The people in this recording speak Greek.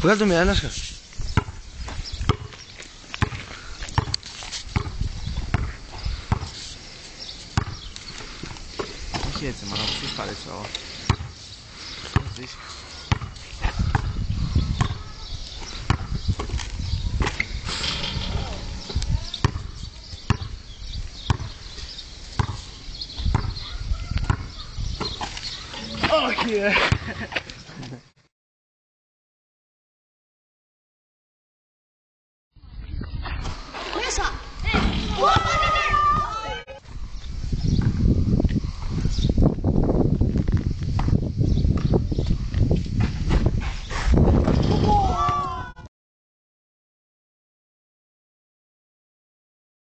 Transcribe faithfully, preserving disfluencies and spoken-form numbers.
Βγάλε το μία, Νάσκα. Όχι έτσι, μάνα, που σου παρέσει εγώ. Έτσι. Όχι, ρε. Μέσα!